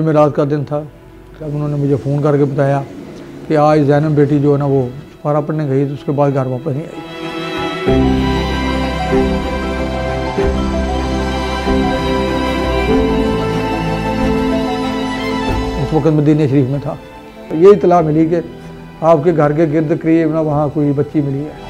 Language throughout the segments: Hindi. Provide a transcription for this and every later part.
जुमेरात का दिन था। तब उन्होंने मुझे फ़ोन करके बताया कि आज ज़ैनब बेटी जो है ना वो पारा पढ़ने गई, तो उसके बाद घर वापस नहीं आई। उस वक्त मदीने शरीफ में था। ये इतला मिली कि आपके घर के गिर्द करीब ना वहाँ कोई बच्ची मिली है।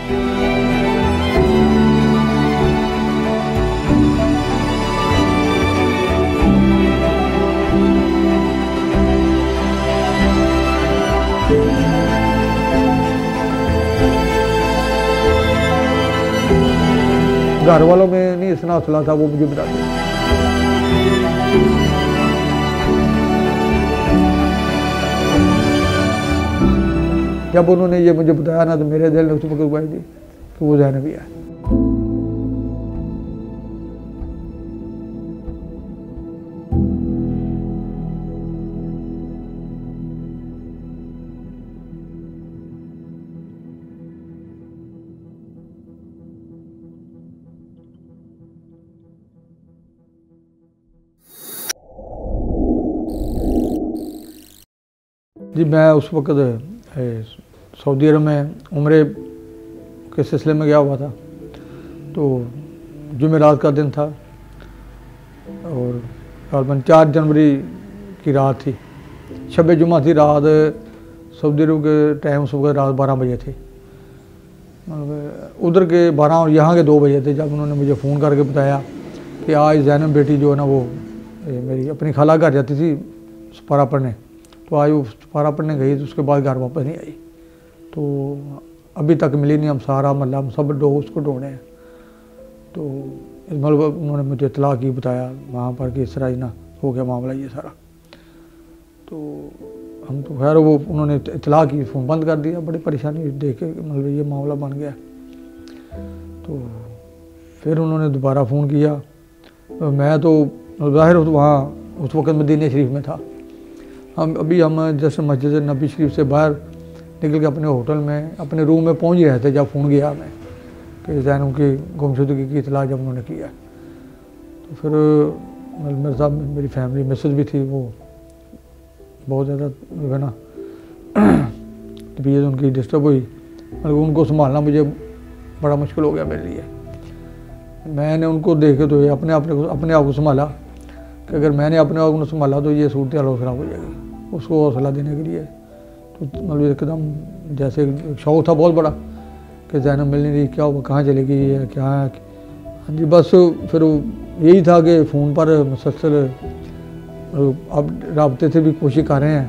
घर वालों में नहीं इतना हौसला था, वो मुझे बताते। जब उन्होंने ये मुझे बताया ना, तो मेरे दिल ने उसमें गवाही दी कि वो ज़ैनब ही है। जी, मैं उस वक़्त सऊदी अरब में उम्रे के सिलसिले में गया हुआ था। तो जुमेरात का दिन था और तकरीबन 4 जनवरी की रात थी। शब जुमा थी। रात सऊदी अरब के टाइम उस वक्त रात 12 बजे थी। उधर के 12 और यहाँ के 2 बजे थे जब उन्होंने मुझे फ़ोन करके बताया कि आज ज़ैनब बेटी जो है ना वो मेरी अपनी खाला घर जाती थी पारा पढ़ने, तो आज वो पारा पढ़ने गई, तो उसके बाद घर वापस नहीं आई। तो अभी तक मिली नहीं। हम सारा मतलब हम सब लोग उसको ढूंढे हैं। तो मतलब उन्होंने मुझे इतला की, बताया वहाँ पर कि इस तरह ही ना हो गया मामला ये सारा। तो हम तो खैर वो उन्होंने इतला की, फ़ोन बंद कर दिया। बड़ी परेशानी देख के मतलब ये मामला बन गया। तो फिर उन्होंने दोबारा फ़ोन किया। तो मैं तो ज़ाहिर वहाँ उस वक़्त मदीने शरीफ में था। हम जैसे मस्जिद नबी शरीफ से बाहर निकल के अपने होटल में अपने रूम में पहुंच रहे थे जब फ़ोन गया मैं कि ज़ैनब की गुमशुदगी की इतला जब उन्होंने किया। तो फिर मेरे साथ मेरी फैमिली मिसेज भी थी, वो बहुत ज़्यादा जो है ना तबीयत उनकी डिस्टर्ब हुई। मतलब उनको संभालना मुझे बड़ा मुश्किल हो गया मेरे लिए। मैंने उनको देखे तो अपने आप को संभाला कि अगर मैंने अपने आप को संभाला तो ये सूरत हाल ख़राब हो जाएगी। उसको हौसला देने के लिए तो मतलब एकदम जैसे शौक़ था बहुत बड़ा कि ज़ैनब मिल नहीं रही, क्या वो कहाँ चली गई है, क्या है। हाँ जी, बस फिर यही था कि फ़ोन पर मुसलसल अब राब्ते से भी कोशिश कर रहे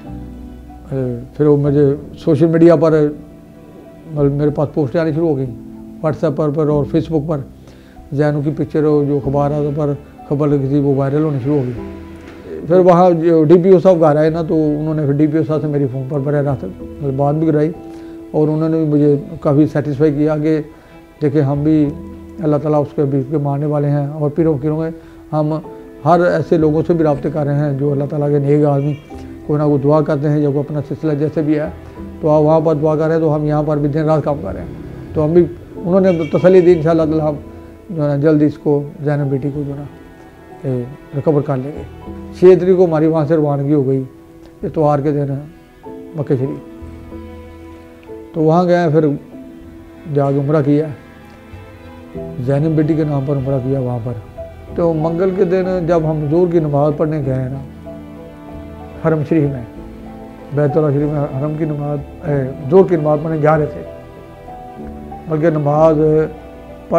हैं। फिर वो मुझे सोशल मीडिया पर मतलब मेरे पास पोस्टें आनी शुरू हो गई, व्हाट्सएप पर और फेसबुक पर ज़ैनब की पिक्चर जो अखबार पर खबर लगी थी वो वायरल होनी शुरू हो गई। फिर वहाँ जो DPO साहब घर आए ना, तो उन्होंने फिर DPO साहब से मेरी फ़ोन पर बरह रात बात भी कराई और उन्होंने भी मुझे काफ़ी सेटिस्फाई किया कि देखें हम भी अल्लाह ताला उसके भी के मानने वाले हैं और पीरों में हम हर ऐसे लोगों से भी रब्ते कर रहे हैं जो अल्लाह ताला के नेक आदमी कोई ना कोई दुआ करते हैं, जब अपना सिलसिला जैसे भी है तो आप वहाँ पर दुआ कर रहे हैं, तो हम यहाँ पर भी दिन रात काम कर रहे हैं। तो हम भी उन्होंने तसल्ली दी इंशाअल्लाह ताला हम जो है ना जल्दी इसको ज़ैनब बेटी को जो है ना रिकवर कर लेंगे। 6 तारीख को हमारी वहाँ से रवानगी हो गई इतवार के दिन मक्के शरीफ। तो वहाँ गए, फिर जाके उम्रा किया, ज़ैनब बेटी के नाम पर उम्रा किया वहाँ पर। तो मंगल के दिन जब हम ज़ोर की नमाज़ पढ़ने गए ना हरम शरीफ में, बैतुल्लाह शरीफ में हरम की नमाज ज़ोर की नमाज़ पढ़ने जा रहे थे, बल्कि नमाज पढ़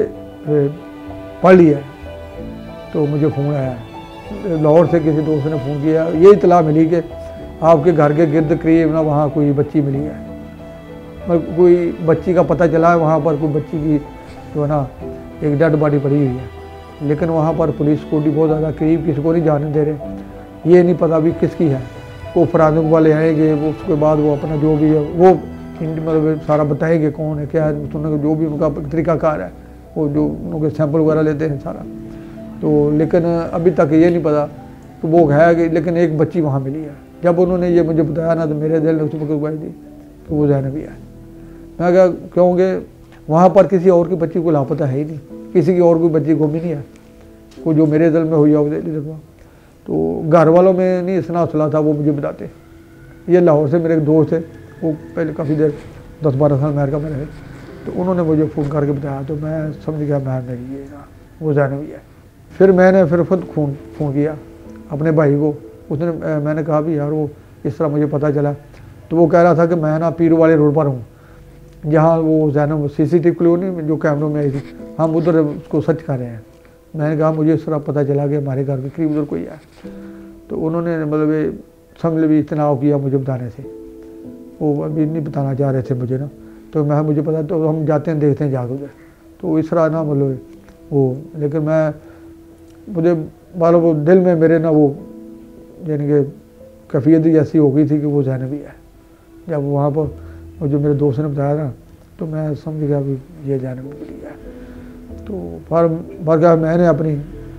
ली है तो मुझे फ़ोन आया, लाहौर से किसी दोस्त ने फ़ोन किया। ये इतला मिली कि आपके घर के गिर्द करीब ना वहाँ कोई बच्ची मिली है। कोई बच्ची का पता चला है, वहाँ पर कोई बच्ची की जो है ना एक डेड बॉडी पड़ी हुई है, लेकिन वहाँ पर पुलिस सिक्योरिटी बहुत ज़्यादा, करीब किसी को नहीं जाने दे रहे। ये नहीं पता अभी किसकी है। वो फराजक वाले आएंगे, वो उसके बाद वो अपना जो भी है वो मतलब सारा बताएंगे कौन है क्या है, सुनने जो भी उनका तरीक़ाकार है, वो जो उनके सैंपल वगैरह लेते हैं सारा। तो लेकिन अभी तक ये नहीं पता तो वो है कि, लेकिन एक बच्ची वहाँ मिली है। जब उन्होंने ये मुझे बताया ना, तो मेरे दिल ने उसमें गवाही दी कि वो ज़ैनब ही है। मैं क्या क्योंकि वहाँ पर किसी और की बच्ची को लापता है ही नहीं, किसी की और कोई बच्ची गुम ही नहीं है, कोई जो मेरे दिल में हुई है। तो घर वालों में नहीं इतना हौसला था, वो मुझे बताते। ये लाहौर से मेरे एक दोस्त थे, वो पहले काफ़ी देर 10-12 साल अमेरिका में रहे, तो उन्होंने मुझे फ़ोन करके बताया, तो मैं समझ गया मैं मेरी ये ना वो ज़ैनब ही है। फिर मैंने खुद फ़ोन किया अपने भाई को। उसने मैंने कहा भी यार वो इस तरह मुझे पता चला, तो वो कह रहा था कि मैं ना पीर वाले रोड पर हूँ, जहाँ वो ज़ैनब CCTV कॉलोनी जो कैमरों में आई थी, हम उधर उसको सर्च कर रहे हैं। मैंने कहा मुझे इस तरह पता चला कि हमारे घर के करीब उधर कोई है। तो उन्होंने मतलब समझ भी इतनाव किया मुझे बताने से, वो अभी नहीं बताना चाह रहे थे मुझे ना, तो मैं मुझे पता, तो हम जाते हैं देखते हैं जाकर उधर। तो इस तरह ना मतलब वो, लेकिन मुझे मालूम वो दिल में मेरे ना वो यानी कि कैफियत ही ऐसी हो गई थी कि वो ज़ैनब ही है। जब वहाँ पर जो मेरे दोस्त ने बताया ना, तो मैं समझ गया कि ये ज़ैनब मिली है। तो पर मैंने अपनी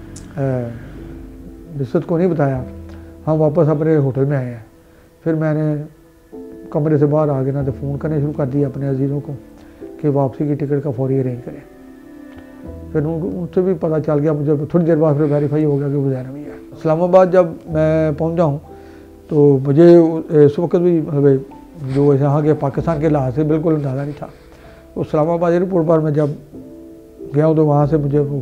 बिस्सत को नहीं बताया, हम वापस अपने होटल में आए हैं। फिर मैंने कमरे से बाहर आ गए ना, तो फ़ोन करने शुरू कर दिया अपने अजीज़ों को कि वापसी की टिकट का फौरी अरेंज करें। फिर उनसे भी पता चल गया, मुझे थोड़ी देर बाद फिर वेरीफाई हो गया कि वो ज़ैनब ही है। इस्लामाबाद जब मैं पहुंचा हूँ, तो मुझे इस वक्त भी मतलब जो यहाँ के पाकिस्तान के लिहाज से बिल्कुल अंदाज़ा नहीं था। तो इस्लामाबाद एयरपोर्ट पर मैं जब गया हूँ, तो वहाँ से मुझे वो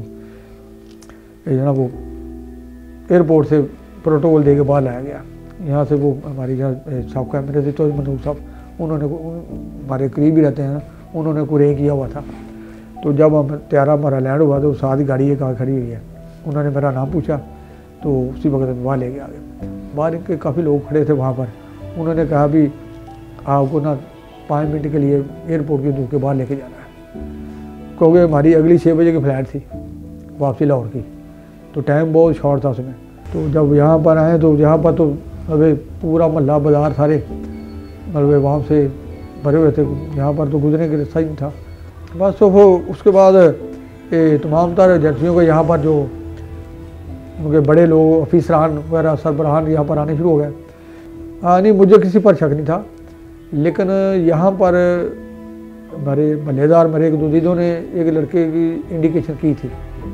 वो एयरपोर्ट से प्रोटोकॉल दे के बाहर लाया गया। यहाँ से वो हमारी यहाँ साहब कैमरे थे, तो मनूर साहब, उन्होंने हमारे करीब ही रहते हैं ना, उन्होंने कुरे किया हुआ था। तो जब हम तैयारा हमारा लैंड हुआ, तो साथ ही गाड़ी एक खड़ी हुई है, उन्होंने मेरा नाम पूछा, तो उसी वक्त में वहाँ ले गया आगे। बाहर के काफ़ी लोग खड़े थे वहाँ पर, उन्होंने कहा भी आपको ना 5 मिनट के लिए एयरपोर्ट के दूर के बाहर लेके जाना है, क्योंकि हमारी अगली 6 बजे की फ़्लाइट थी वापसी लाहौर की, तो टाइम बहुत शॉर्ट था उसमें। तो जब यहाँ पर आए, तो यहाँ पर तो अभी पूरा मोहल्ला बाज़ार सारे मतलब वहाँ से भरे हुए थे, यहाँ पर तो गुजरने का रास्ता ही नहीं था। बस तो वो उसके बाद तमाम तरह एजेंसियों को यहाँ पर जो उनके बड़े लोग अफीसरान वगैरह सरबराहान यहाँ पर आने शुरू हो गए। नहीं, मुझे किसी पर शक नहीं था, लेकिन यहाँ पर हमारे मल्लेदार मेरे एक दीदों ने एक लड़के की इंडिकेशन की थी,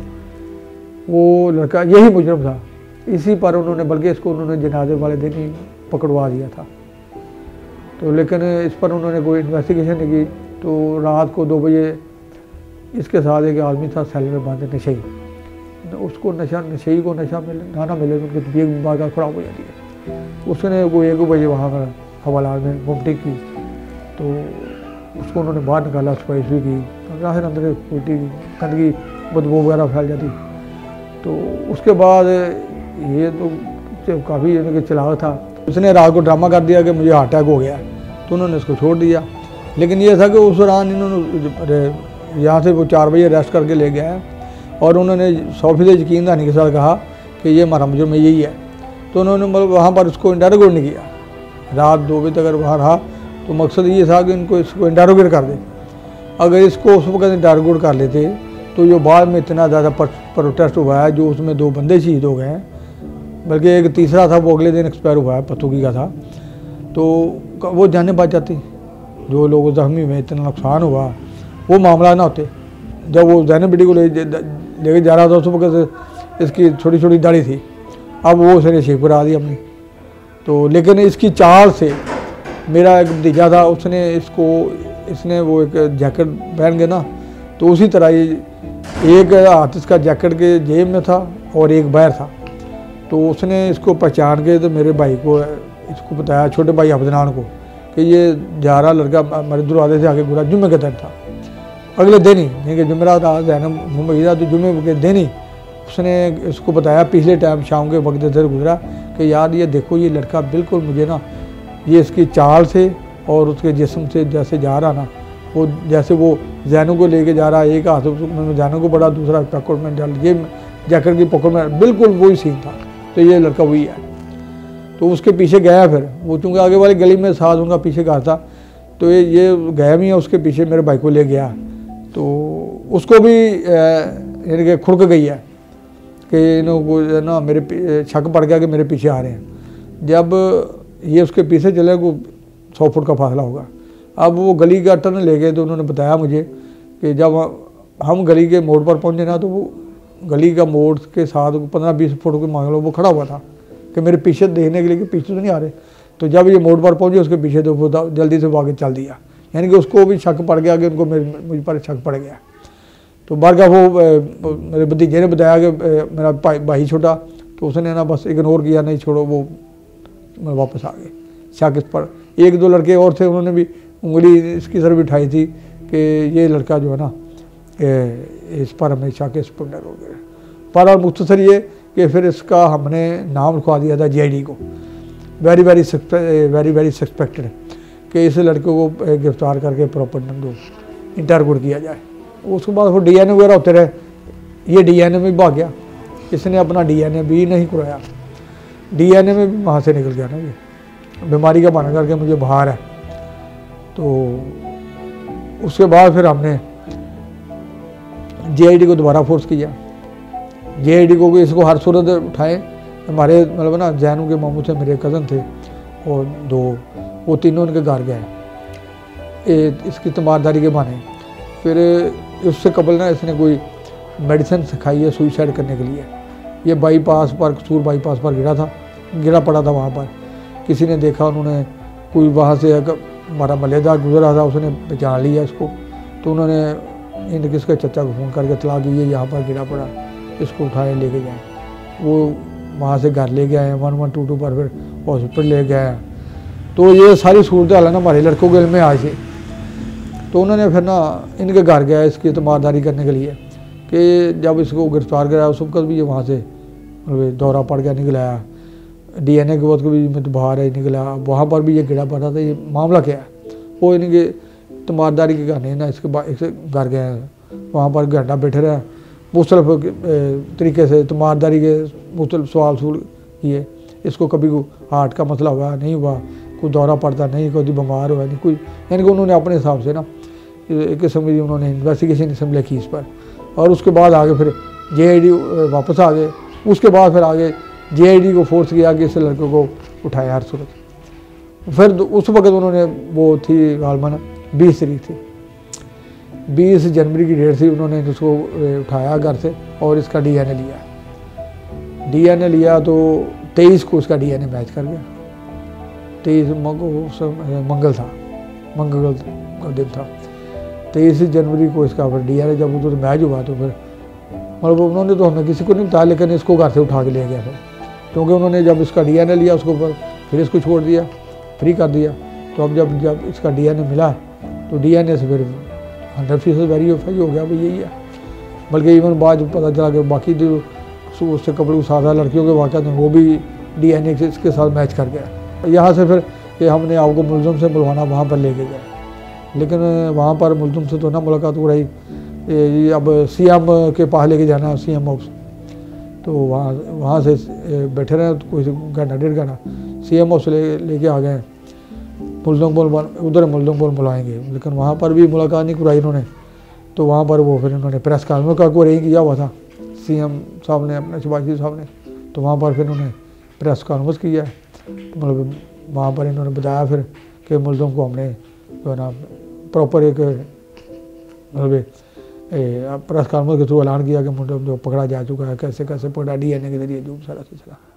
वो लड़का यही मुजरम था। इसी पर उन्होंने, बल्कि इसको उन्होंने जनाजे वाले दिन ही पकड़वा दिया था। तो लेकिन इस पर उन्होंने कोई इन्वेस्टिगेशन नहीं की। तो रात को 2 बजे इसके साथ एक आदमी था सेल में बंद, नशई, उसको नशई को नशा मिले ना मिले, उनकी तबीयत बीमार ख़राब हो जाती है। उसने वो 1 बजे वहाँ पर हवालात में मुमटिक की, तो उसको उन्होंने बाहर निकाला, सफाई सुई की, फिर अंदर उल्टी गंदगी बदबू वगैरह फैल जाती। तो उसके बाद ये तो काफ़ी चलाक था, उसने रात को ड्रामा कर दिया कि मुझे हार्ट अटैक हो गया, तो उन्होंने उसको छोड़ दिया। लेकिन ये था कि उस दौरान इन्होंने यहाँ से वो 4 बजे अरेस्ट करके ले गया है, और उन्होंने 100% यकीन दहानी के साथ कहा कि ये हमारा मुजरम यही है। तो उन्होंने मतलब वहाँ पर उसको इंटरोगेट नहीं किया, रात 2 बजे तक अगर वहाँ रहा, तो मकसद ये था कि इनको इसको इंटरोगेट कर दे। अगर इसको उस वक्त इंटरोगेट कर लेते, तो जो बाद में इतना ज़्यादा प्रोटेस्ट हुआ है, जो उसमें 2 बंदे शहीद हो गए हैं, बल्कि एक तीसरा था वो अगले दिन एक्सपायर हुआ है, पतुकी का था, तो वो जाने बच जाती। जो लोग जख्मी में इतना नुकसान हुआ, वो मामला ना होते। जब वो ज़ैनब बेटी को लेके जा रहा था, उस वक्त इसकी छोटी छोटी दाढ़ी थी, अब वो उसने शेख करा दी हमने। तो लेकिन इसकी चाल से मेरा एक भतीजा था, इसने वो एक जैकेट पहन के ना, तो उसी तरह ये एक हाथ इसका जैकेट के जेब में था और एक बाहर था। तो उसने इसको पहचान के तो मेरे भाई को इसको बताया, छोटे भाई अबदनान को, कि ये जा रहा लड़का हमारे दरवाजे से आगे गुजरा। जुम्मे के दिन था, अगले दिन ही, नहीं कि जुमेरात था, ज़ैनब मुंबई था, तो जुम्मे के दिन ही उसने इसको बताया, पिछले टाइम शाम के वक्त इधर गुजरा, कि यार ये देखो ये लड़का बिल्कुल मुझे ना, ये इसकी चाल से और उसके जिस्म से जैसे जा रहा ना, वो जैसे वो ज़ैनब को लेके जा रहा, एक हाथ में ज़ैनब को बड़ा, दूसरा पकड़ में डाल, ये जैकेट की पकड़ में, बिल्कुल वही सीन था। तो ये लड़का वही है। तो उसके पीछे गया, फिर वो चूँकि आगे वाली गली में साथ उनका पीछे घर था, तो ये गया भी है, उसके पीछे मेरे भाई को ले गया। तो उसको भी यानी कि खुड़क गई है कि इनको ना मेरे शक पड़ गया कि मेरे पीछे आ रहे हैं। जब ये उसके पीछे चले, को 100 फुट का फासला होगा। अब वो गली का टर्न ले गए, तो उन्होंने बताया मुझे कि जब हम गली के मोड़ पर पहुँचे ना, तो वो गली का मोड़ के साथ 15-20 फुट के मान लो वो खड़ा हुआ था, कि मेरे पीछे देखने के लिए कि पीछे तो नहीं आ रहे। तो जब ये मोड़ पर पहुँचे उसके पीछे तो वो जल्दी से वो आगे चल दिया, यानी कि उसको भी शक पड़ गया कि उनको मुझ पर शक पड़ गया। तो बारगाह वो मेरे भतीजे ने बताया कि मेरा भाई छोटा, तो उसने ना बस इग्नोर किया, नहीं छोड़ो, वो वापस आ गए। शक इस पर 1-2 लड़के और थे, उन्होंने भी उंगली इसकी तरफ उठाई थी कि ये लड़का जो है ना इस पर हमें शक, इस पर डर हो गया। पर और मुख्तसर ये कि फिर इसका हमने नाम लिखवा दिया था JID को, वेरी वेरी सस्पेक्टेड, कि इस लड़के को गिरफ्तार करके प्रॉपर इंटररोगेट किया जाए। उसके बाद फिर DNA वगैरह होते रहे, ये DNA में भाग गया, इसने अपना DNA भी नहीं कराया, DNA में भी वहाँ से निकल गया ना, ये बीमारी का बहाना करके मुझे बाहर है। तो उसके बाद फिर हमने JID को दोबारा फोर्स किया, JID को इसको हर सूरत उठाए। हमारे मतलब ना जैनू के मामू से मेरे कज़न थे और 2, वो तीनों उनके घर गए इसकी तमारदारी के बहाने। फिर उससे कबल ना इसने कोई मेडिसिन सिखाई है सुसाइड करने के लिए। ये बाईपास पर, कसूर बाईपास पर गिरा पड़ा था। वहाँ पर किसी ने देखा, उन्होंने कोई वहाँ से हमारा मलेदार गुजर रहा था, उसने पहचान लिया इसको, तो उन्होंने इन किसके चचा को फ़ोन करके इतला दी है यहाँ पर गिरा पड़ा, इसको उठाए लेके जाएँ। वो वहाँ से घर ले गए, 1122 पर फिर हॉस्पिटल ले गए। तो ये सारी सूरत हाल है ना हमारे लड़कों के में आज से। तो उन्होंने फिर ना इनके घर गया इसकी तमारदारी करने के लिए, कि जब इसको गिरफ्तार कराया उस वक्त भी ये वहाँ से दौरा पड़ गया, निकलाया। DNA के वक्त भी मैं तो बाहर है निकला, वहाँ पर भी ये गिरा पड़ा था। ये मामला क्या है, वो इनके तमारदारी के गाने ना इसके घर गए हैं, वहाँ पर घंटा बैठे रहे, मुख्तलिफ तरीके से तमारदारी के मुख्तलिफ सवाल किए। इसको कभी हार्ट का मसला हुआ नहीं हुआ, कोई दौरा पड़ता नहीं, कोई बीमार हुआ नहीं, कोई, यानी कि उन्होंने अपने हिसाब से ना एक किस्म की उन्होंने इन्वेस्टिगेशन इसमें की इस पर। और उसके बाद आगे फिर JID वापस आ गए। उसके बाद फिर आगे JID को फोर्स किया कि इस लड़के को उठाया हर सूरत। फिर उस वक्त उन्होंने वो थी गालमन 20 तारीख थी, 20 जनवरी की डेट थी, उन्होंने उसको उठाया घर से और इसका DNA लिया। तो 23 को उसका DNA मैच कर गया। 23 मंगल का दिन था। 23 जनवरी को इसका फिर DNA जब उधर मैच हुआ तो फिर मतलब उन्होंने तो हमें किसी को नहीं बताया, लेकिन इसको घर से उठा के ले गया फिर, क्योंकि उन्होंने जब इसका DNA लिया उसको फिर इसको छोड़ दिया, फ्री कर दिया। तो अब जब इसका DNA मिला तो DNA से फिर 100% वेरीफाई हो गया भाई यही है। बल्कि इवन बाद पता चला कि बाकी जो उससे कबल सादा लड़कियों के वाक़ हैं वो भी DNA से इसके साथ मैच कर गया। यहाँ से फिर कि हमने आपको मुलज़िम से बुलवाना वहाँ पर लेके गए, लेकिन वहाँ पर मुलज़िम से तो ना मुलाकात हो रही, अब CM के पास लेके जाना, CM ऑफिस। तो वहाँ से बैठे रहे तो कोई घंटा 1.5 घंटा CM ऑफिस लेके आ गए। मुलज़िम उधर मुलज़िम बुलाएंगे, लेकिन वहाँ पर भी मुलाकात नहीं कराई इन्होंने। तो वहाँ पर वो फिर इन्होंने प्रेस कॉन्फ्रेंस का को किया हुआ था CM साहब ने, अपने शहबाज साहब ने। तो वहाँ पर फिर उन्होंने प्रेस कॉन्फ्रेंस किया, मतलब वहाँ पर इन्होंने बताया फिर कि मुलज़िम को हमने जो है ना प्रॉपर एक मतलब प्रेस कॉन्फ्रेंस के थ्रू ऐलान किया कि मुलज़िम जो पकड़ा जा चुका है, कैसे कैसे पकड़ा, DNA के जरिए जो सारा सिलसिला।